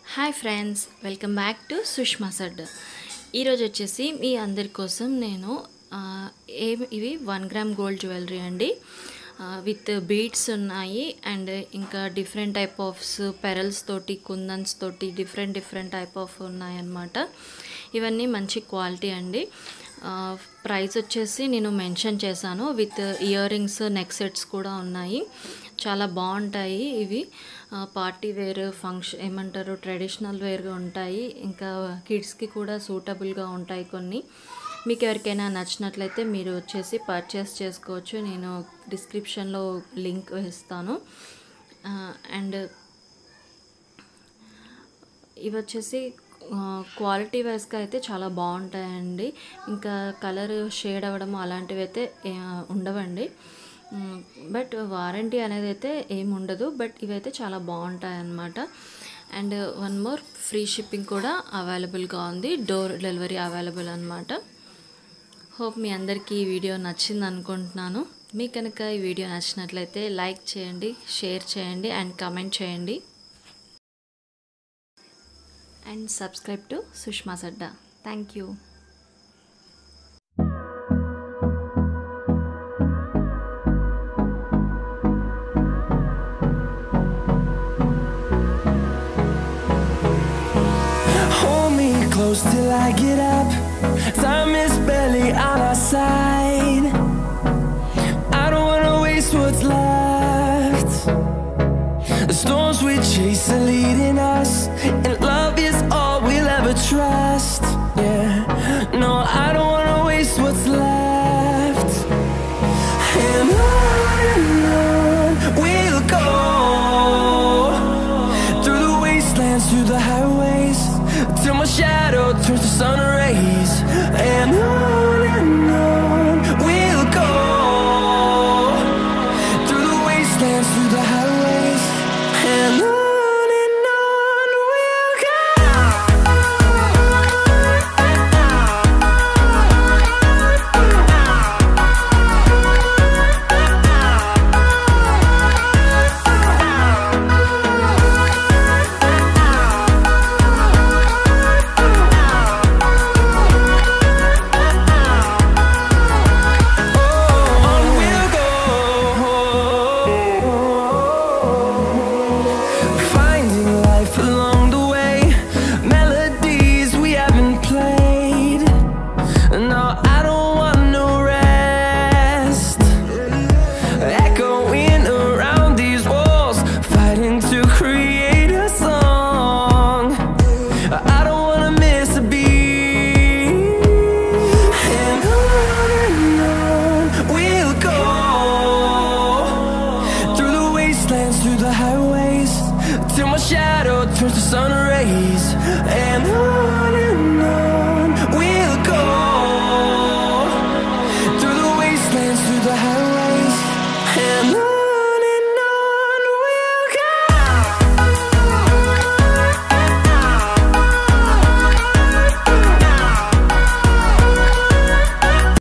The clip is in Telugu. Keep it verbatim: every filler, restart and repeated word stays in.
Hi friends, welcome back to Sushma Sad. ఈరోజు వచ్చేసి మీ అందరి కోసం నేను ఏమి ఇవి వన్ గ్రామ్ గోల్డ్ జ్యువెలరీ అండి, విత్ బీడ్స్ ఉన్నాయి అండ్ ఇంకా డిఫరెంట్ టైప్ ఆఫ్స్ పెరల్స్ తోటి, కుందన్స్ తోటి డిఫరెంట్ డిఫరెంట్ టైప్ ఆఫ్ ఉన్నాయన్నమాట. ఇవన్నీ మంచి క్వాలిటీ అండి. ప్రైస్ వచ్చేసి నేను మెన్షన్ చేశాను. With earrings, neck sets కూడా ఉన్నాయి. చాలా బాగుంటాయి ఇవి. పార్టీ వేర్, ఫంక్షన్ ఏమంటారు, ట్రెడిషనల్ వేర్గా ఉంటాయి. ఇంకా కిడ్స్కి కూడా సూటబుల్గా ఉంటాయి కొన్ని. మీకు ఎవరికైనా నచ్చినట్లయితే మీరు వచ్చేసి పర్చేస్ చేసుకోవచ్చు. నేను డిస్క్రిప్షన్లో లింక్ ఇస్తాను. అండ్ ఇవి వచ్చేసి క్వాలిటీ వైజ్గా అయితే చాలా బాగుంటాయండి. ఇంకా కలర్ షేడ్ అవ్వడం అలాంటివి అయితే ఉండవండి. బట్ వారంటీ అనేది అయితే ఏమి ఉండదు. బట్ ఇవైతే చాలా బాగుంటాయి అన్నమాట. And one more, free shipping కూడా అవైలబుల్గా ఉంది. డోర్ డెలివరీ అవైలబుల్ అనమాట. హోప్ మీ అందరికీ ఈ వీడియో నచ్చింది అనుకుంటున్నాను. మీకు కనుక ఈ వీడియో నచ్చినట్లయితే లైక్ చేయండి, షేర్ చేయండి అండ్ కామెంట్ చేయండి. And subscribe to Sushma Sadda. Thank you. Close till I get up. Time is barely on our side. I don't wanna waste what's left. The storms we chase are leading us, and love is all we'll ever trust. Yeah, no, I don't wanna waste what's left. And on and on we'll go, through the wastelands, through the highways, till my shadow turns to sun rays.